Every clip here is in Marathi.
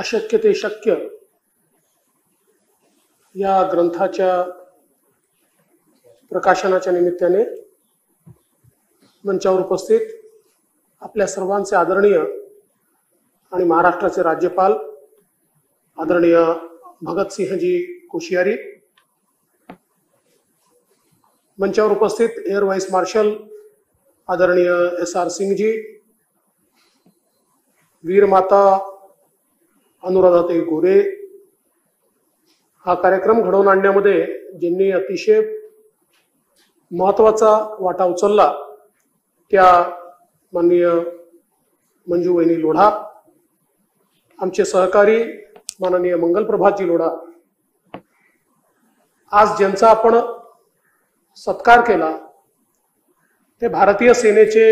अशक्य ते शक्य या ग्रंथाच्या प्रकाशनाच्या निमित्ताने मंचावर उपस्थित आपल्या सर्वांचे आदरणीय आणि महाराष्ट्राचे राज्यपाल आदरणीय भगतसिंहजी कोश्यारी, मंचावर उपस्थित एअर वाइस मार्शल आदरणीय SR सिंगजी, वीर माता अनुराधाताई गोरे, हा कार्यक्रम घडवून आणण्यामध्ये ज्यांनी अतिशय महत्त्वाचा वाटा उचलला त्या माननीय मंजूवहिनी लोढा, आमचे सहकारी माननीय मंगलप्रभातजी लोढा, आज ज्यांचा आपण सत्कार केला ते भारतीय सेनेचे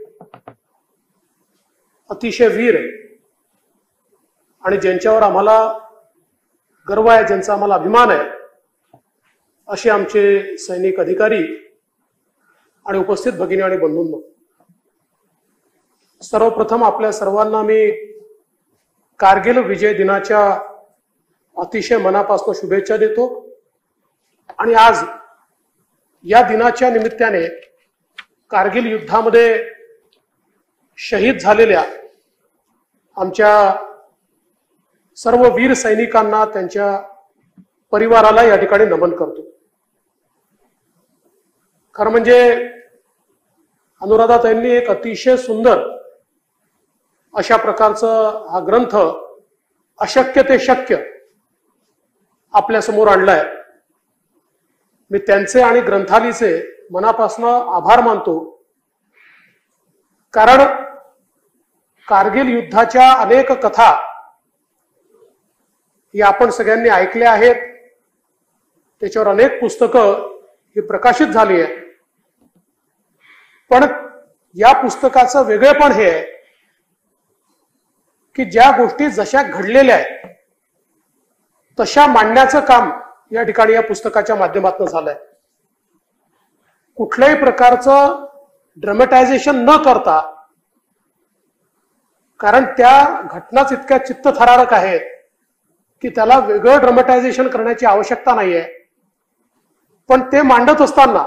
अतिशय वीर आणि ज्यांच्यावर आम्हाला गर्व आहे, ज्यांचा आम्हाला अभिमान आहे, असे आमचे सैनिक अधिकारी आणि उपस्थित भगिनी आणि बंधूंनो, सर्वप्रथम आपल्या सर्वांना मी कारगिल विजय दिनाच्या अतिशय मनापासून शुभेच्छा देतो। आणि आज या दिनाच्या निमित्ताने कारगिल युद्धामध्ये शहीद झालेल्या आमच्या सर्व वीर सैनिकांना, त्यांच्या परिवाराला या ठिकाणी नमन करतो। खरं म्हणजे अनुराधाताईंनी एक अतिशय सुंदर अशा प्रकारचं हा ग्रंथ अशक्य ते शक्य आपल्या समोर आणलाय। मी त्यांचे आणि ग्रंथालीचे मनापासून आभार मानतो, कारण कारगिल युद्धाच्या अनेक कथा या आपण सगळ्यांनी ऐकल्या आहेत, त्याच्यावर अनेक पुस्तकं ही प्रकाशित झाली आहे। पण या पुस्तकाचं वेगळेपण हे आहे की ज्या गोष्टी जशा घडलेल्या आहेत तशा मांडण्याचं काम या ठिकाणी या पुस्तकाच्या माध्यमातून झालंय। कुठल्याही प्रकारचं ड्रामेटायझेशन न करता, कारण त्या घटनाच इतक्या चित्तथरारक आहेत की त्याला वेगळं ड्रामेटायझेशन करण्याची आवश्यकता नाहीये, पण ते मांडत असताना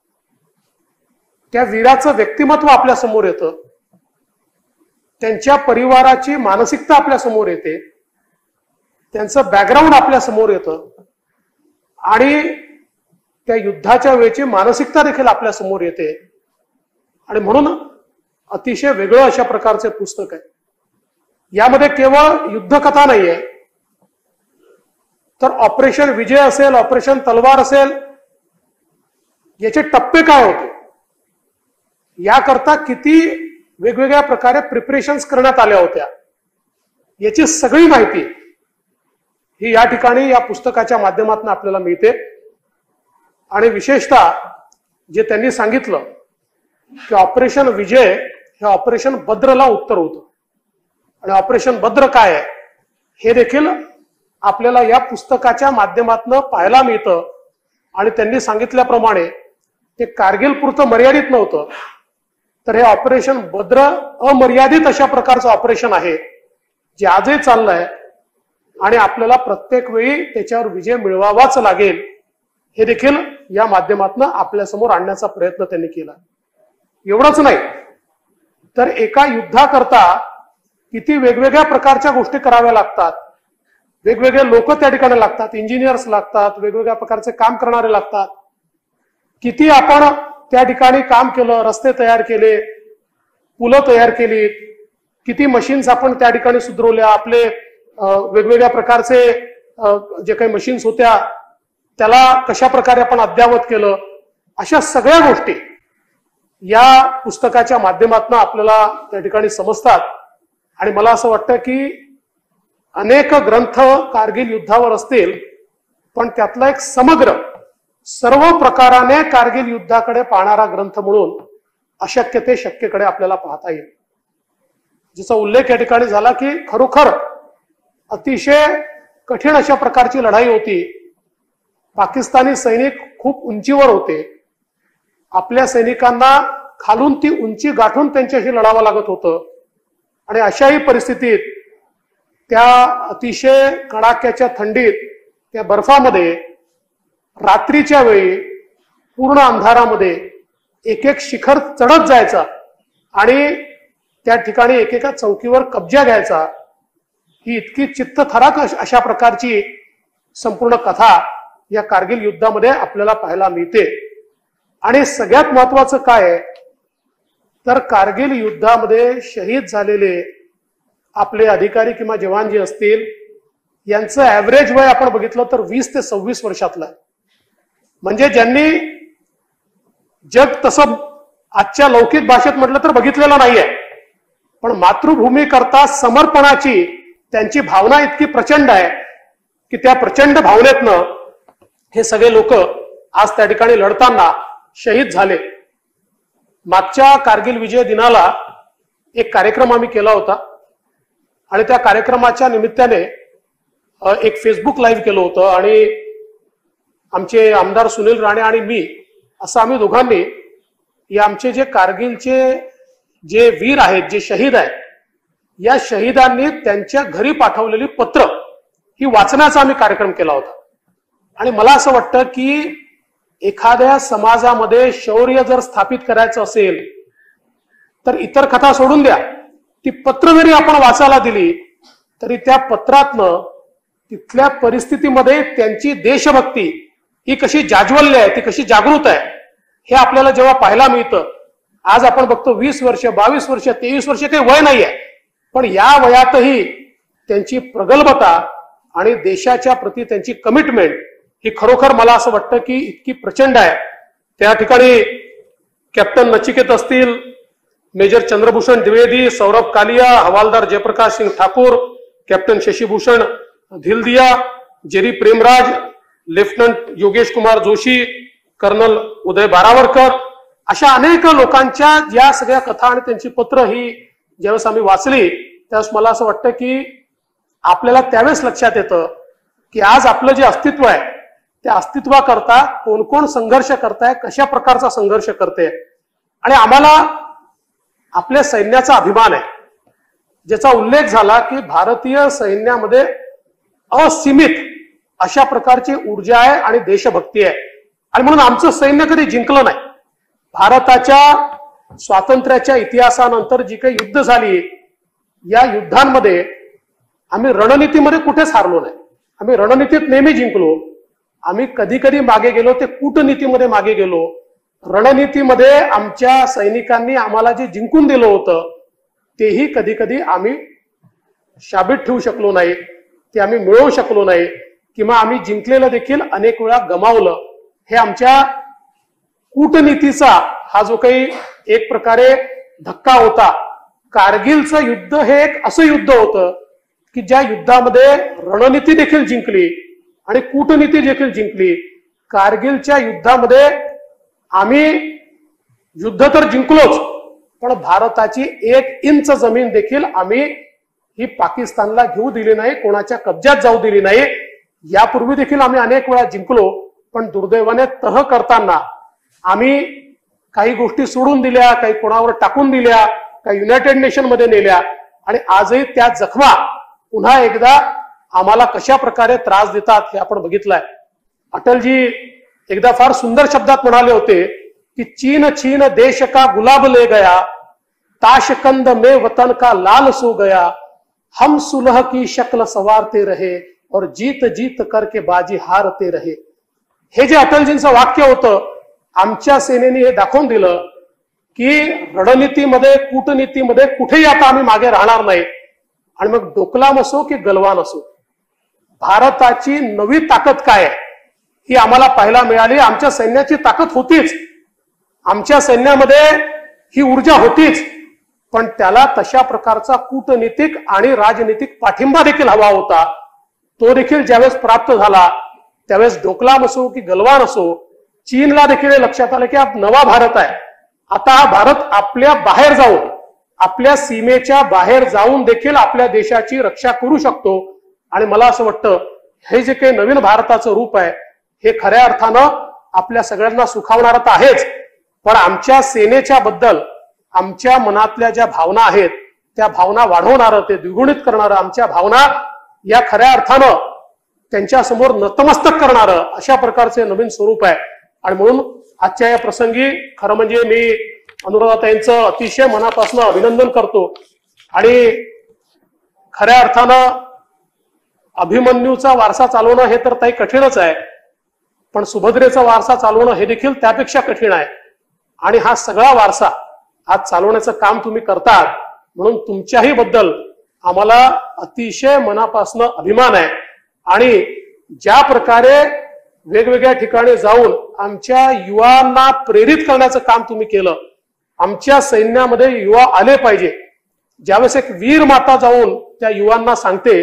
त्या वीराचं व्यक्तिमत्व आपल्या समोर येतं, त्यांच्या परिवाराची मानसिकता आपल्या समोर येते, त्यांचं बॅकग्राऊंड आपल्या समोर येतं आणि त्या युद्धाच्या वेळची मानसिकता देखील आपल्या समोर येते। आणि म्हणून अतिशय वेगळं अशा प्रकारचे पुस्तक आहे। यामध्ये केवळ युद्धकथा नाहीये, तर ऑपरेशन विजय असेल, ऑपरेशन तलवार असेल, याचे टप्पे काय होते, याकरता किती वेगवेगळ्या प्रकारे प्रिपरेशन्स करण्यात आल्या होत्या, याची सगळी माहिती ही या ठिकाणी या पुस्तकाच्या माध्यमातून आपल्याला मिळते। आणि विशेषतः जे त्यांनी सांगितलं की ऑपरेशन विजय हे ऑपरेशन भद्रला उत्तर होतं, आणि ऑपरेशन भद्र काय आहे हे देखील आपल्याला या पुस्तकाच्या माध्यमातून पाहायला मिळतं। आणि त्यांनी सांगितल्याप्रमाणे ते कारगिल पुरतं मर्यादित नव्हतं, तर हे ऑपरेशन भद्र अमर्यादित अशा प्रकारचं ऑपरेशन आहे जे आजही चाललंय आणि आपल्याला प्रत्येक वेळी त्याच्यावर विजय मिळवावाच लागेल, हे देखील या माध्यमातून आपल्यासमोर आणण्याचा प्रयत्न त्यांनी केला। एवढंच नाही तर एका युद्धाकरता किती वेगवेगळ्या प्रकारच्या गोष्टी कराव्या लागतात, वेगवेगळे लोक त्या ठिकाणी लागतात, इंजिनियर्स लागतात, वेगवेगळ्या प्रकारचे काम करणारे लागतात, किती आपण त्या ठिकाणी काम केलं, रस्ते तयार केले, पुलं तयार केली, किती मशीन्स आपण त्या ठिकाणी सुधारवल्या, आपले वेगवेगळ्या प्रकारचे जे काही मशीन्स होत्या त्याला कशा प्रकारे आपण अद्ययावत केलं, अशा सगळ्या गोष्टी या पुस्तकाच्या माध्यमातून आपल्याला त्या ठिकाणी समजतात। आणि मला असं वाटतं की अनेक ग्रंथ कारगिल युद्धावर असतील, पण त्यातला एक समग्र सर्व प्रकाराने कारगिल युद्धाकडे पाहणारा ग्रंथ म्हणून अशक्य ते शक्यकडे आपल्याला पाहता येईल। जिचा उल्लेख या ठिकाणी झाला की खरोखर अतिशय कठीण अशा प्रकारची लढाई होती। पाकिस्तानी सैनिक खूप उंचीवर होते, आपल्या सैनिकांना खालून ती उंची गाठून त्यांच्याशी लढावं लागत होतं। आणि अशाही परिस्थितीत त्या अतिशय कडाक्याच्या थंडीत, त्या बर्फामध्ये, रात्रीच्या वेळी पूर्ण अंधारामध्ये एक एक शिखर चढत जायचा आणि त्या ठिकाणी एकेका चौकीवर कब्जा घ्यायचा. ही इतकी चित्तथरारक अशा प्रकारची संपूर्ण कथा या कारगिल युद्धामध्ये आपल्याला पाहायला मिळते. आणि सगळ्यात महत्वाचं काय आहे तर कारगिल युद्धामध्ये शहीद झालेले आपले अधिकारी किंवा जवान जे असतील यांचं ऍव्हरेज वय आपण बघितलं तर 20 ते 26 वर्षातलं आहे. म्हणजे ज्यांनी जग तसं आजच्या लौकिक भाषेत म्हटलं तर बघितलेलं नाहीये, पण मातृभूमी करता समर्पणाची त्यांची भावना इतकी प्रचंड आहे की त्या प्रचंड भावनेतनं हे सगळे लोक आज त्या ठिकाणी लढताना शहीद झाले. मागच्या कारगिल विजय दिनाला एक कार्यक्रम आम्ही केला होता आणि त्या कार्यक्रमाच्या निमित्ताने एक फेसबुक लाईव्ह केलं होतं आणि आमचे आमदार सुनील राणे आणि मी असं आम्ही दोघांनी या आमचे जे कारगिलचे जे वीर आहेत, जे शहीद आहेत, या शहीदांनी त्यांच्या घरी पाठवलेली पत्र ही वाचण्याचा आम्ही कार्यक्रम केला होता. आणि मला असं वाटतं की एखाद्या समाजामध्ये शौर्य जर स्थापित करायचं असेल तर इतर कथा सोडून द्या, ती पत्र जरी आपण वाचायला दिली तरी त्या पत्रातनं तिथल्या परिस्थितीमध्ये त्यांची देशभक्ती ही कशी जाज्वल्य आहे, ती कशी जागृत आहे, हे आपल्याला जेव्हा पाहायला मिळतं. आज आपण बघतो 20 वर्ष, 22 वर्ष, 23 वर्ष काही वय नाहीये, पण या वयातही त्यांची प्रगल्भता आणि देशाच्या प्रती त्यांची कमिटमेंट ही खरोखर मला असं वाटतं की इतकी प्रचंड आहे. त्या ठिकाणी कॅप्टन नचिकेत असतील, मेजर चंद्रभूषण द्विवेदी, सौरभ कालिया, हवालदार Jaiprakash Singh Thakur, captain Shashibhushan Dhildiya, Jerry Premraj, lieutenant Yogesh Kumar Joshi, colonel Uday Baravarkar, अशा अनेक लोकांच्या या सगळ्या कथा आणि त्यांची पत्र ही ज्यावेळेस आम्ही वाचली त्यावेळेस मला असं वाटतं की आपल्याला त्यावेळेस लक्षात येतं की आज आपलं जे अस्तित्व आहे त्या अस्तित्वाकरता कोण कोण संघर्ष करताय, कशा प्रकारचा संघर्ष करते. आणि आम्हाला आपल्या सैन्याचा अभिमान आहे, ज्याचा उल्लेख झाला की भारतीय सैन्यामध्ये असीमित अशा प्रकारची ऊर्जा आहे आणि देशभक्ती आहे. आणि म्हणून आमचं सैन्य कधी जिंकलं नाही. भारताच्या स्वातंत्र्याच्या इतिहासानंतर जी काही युद्ध झाली, या युद्धांमध्ये आम्ही रणनीतीमध्ये कुठेच हारलो नाही. आम्ही रणनीतीत नेहमी जिंकलो. आम्ही कधी कधी मागे गेलो ते कूटनीतीमध्ये मागे गेलो. रणनीतीमध्ये आमच्या सैनिकांनी आम्हाला जे जिंकून दिलं होतं तेही कधी कधी आम्ही शाबीत ठेवू शकलो नाही, ते आम्ही मिळवू शकलो नाही, किंवा आम्ही जिंकलेलं देखील अनेक वेळा गमावलं. हे आमच्या कूटनीतीचा हा जो काही एक प्रकारे धक्का होता. कारगिलचं युद्ध हे एक असं युद्ध होतं की ज्या युद्धामध्ये रणनीती देखील जिंकली आणि कूटनीती देखील जिंकली. कारगिलच्या युद्धामध्ये आम्ही युद्ध तर जिंकलोच, पण भारताची 1 इंच जमीन देखील आम्ही ही पाकिस्तानला घेऊ दिली नाही, कोणाच्या कब्जात जाऊ दिली नाही. यापूर्वी देखील आम्ही अनेक वेळा जिंकलो, पण दुर्दैवाने तह करताना आम्ही काही गोष्टी सोडून दिल्या, काही कोणावर टाकून दिल्या, काही युनायटेड नेशन मध्ये नेल्या. आणि आजही त्या जखमा पुन्हा एकदा आम्हाला कशा प्रकारे त्रास देतात हे आपण बघितलंय. अटलजी एकदा फार सुंदर शब्दात म्हणाले होते की चीन चीन देश का गुलाब ले गया, ताशकंद में वतन का लाल सो गया, हम सुलह की शक्ल संवारते रहे और जीत जीत करके बाजी हारते रहे. हे जे अटलजींचं वाक्य होतं, आमच्या सेनेने हे दाखवून दिलं की रणनीतीमध्ये कूटनीतीमध्ये कुठेही आता आम्ही मागे राहणार नाही. आणि मग डोकलाम असो की गलवान असो, भारताची नवी ताकद काय आहे ही आम्हाला पाहायला मिळाली. आमच्या सैन्याची ताकद होतीच, आमच्या सैन्यामध्ये ही ऊर्जा होतीच, पण त्याला तशा प्रकारचा कूटनीतिक आणि राजनीतिक पाठिंबा देखील हवा होता. तो देखील ज्यावेळेस प्राप्त झाला त्यावेळेस डोकलाम असो की गलवान असो, चीनला देखील लक्षात आलं की हा नवा भारत आहे. आता हा भारत आपल्या बाहेर जाऊन, आपल्या सीमेच्या बाहेर जाऊन देखील आपल्या देशाची रक्षा करू शकतो. आणि मला असं वाटतं हे जे काही नवीन भारताचं रूप आहे हे खऱ्या अर्थानं आपल्या सगळ्यांना सुखावणारं तर आहेच, पण आमच्या सेनेच्या बद्दल आमच्या मनातल्या ज्या भावना आहेत त्या भावना वाढवणारं, ते द्विगुणित करणारं, आमच्या भावना या खऱ्या अर्थानं त्यांच्या समोर नतमस्तक करणारं अशा प्रकारचे नवीन स्वरूप आहे. आणि म्हणून आजच्या या प्रसंगी खरं म्हणजे मी अनुराधाताईंचं अतिशय मनापासून अभिनंदन करतो. आणि खऱ्या अर्थानं अभिमन्यूचा वारसा चालवणं हे तर ताई कठीणच आहे, पण सुभद्रेचा वारसा चालवणं हे देखील त्यापेक्षा कठीण आहे. आणि हा सगळा वारसा आज चालवण्याचं काम तुम्ही करतात, म्हणून तुमच्याही बद्दल आम्हाला अतिशय मनापासून अभिमान आहे. आणि ज्या प्रकारे वेगवेगळ्या ठिकाणी जाऊन आमच्या युवांना प्रेरित करण्याचं काम तुम्ही केलं, आमच्या सैन्यामध्ये युवा आले पाहिजे, ज्यावेळेस एक वीर माता जाऊन त्या युवांना सांगते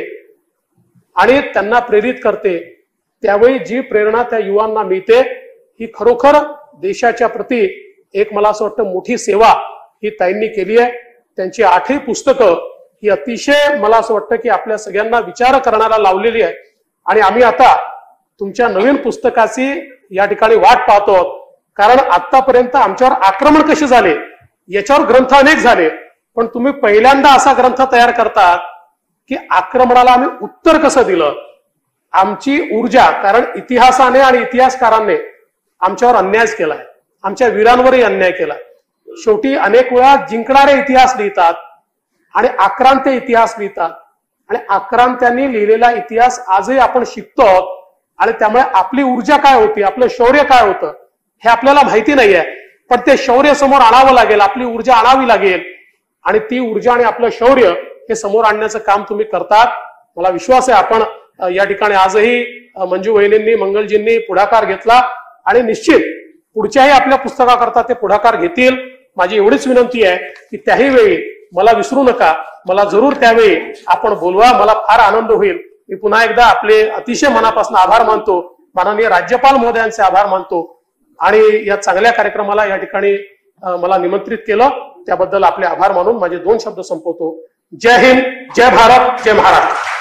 आणि त्यांना प्रेरित करते, त्यावेळी जी प्रेरणा त्या युवांना मिळते ही खरोखर देशाच्या प्रती एक मला असं वाटतं मोठी सेवा ही ताईंनी केली आहे. त्यांची 8ही पुस्तकं ही अतिशय मला असं वाटतं की आपल्या सगळ्यांना विचार करणारा लावलेली आहे. आणि आम्ही आता तुमच्या नवीन पुस्तकाची या ठिकाणी वाट पाहतो, कारण आतापर्यंत आमच्यावर आक्रमण कसे झाले याच्यावर ग्रंथ अनेक झाले, पण तुम्ही पहिल्यांदा असा ग्रंथ तयार करतात की आक्रमणाला आम्ही उत्तर कसं दिलं. आमची ऊर्जा, कारण इतिहासाने आणि इतिहासकारांनी आमच्यावर अन्याय केलाय, आमच्या वीरांवरही अन्याय केलाय. शेवटी अनेक वेळा जिंकणारे इतिहास लिहितात आणि आक्रांत इतिहास लिहितात, आणि आक्रांत्यांनी लिहिलेला इतिहास आजही आपण शिकतो. आणि त्यामुळे आपली ऊर्जा काय होती, आपलं शौर्य काय होतं हे आपल्याला माहिती नाहीये, पण ते शौर्य समोर आणावं लागेल, आपली ऊर्जा आणावी लागेल. आणि ती ऊर्जा आणि आपलं शौर्य हे समोर आणण्याचं काम तुम्ही करतात. मला विश्वास आहे आपण या ठिकाणी आजही मंजू वहिनींनी, मंगलजींनी पुढाकार घेतला आणि निश्चित पुढच्याही आपल्या पुस्तकाकरता ते पुढाकार घेतील. माझी एवढीच विनंती आहे की त्याही वेळी मला विसरू नका, मला जरूर त्यावेळी आपण बोलवा, मला फार आनंद होईल. मी पुन्हा एकदा आपले अतिशय मनापासून आभार मानतो, माननीय राज्यपाल महोदयांचे आभार मानतो. आणि या चांगल्या कार्यक्रमाला या ठिकाणी मला निमंत्रित केलं त्याबद्दल आपले आभार मानून माझे 2 शब्द संपवतो. जय हिंद, जय भारत, जय महाराष्ट्र.